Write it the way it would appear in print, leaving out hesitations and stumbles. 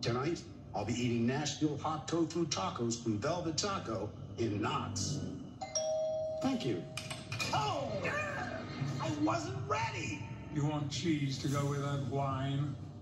Tonight, I'll be eating Nashville hot tofu tacos from Velvet Taco in Knott's. Thank you. Oh! I wasn't ready! You want cheese to go with that wine?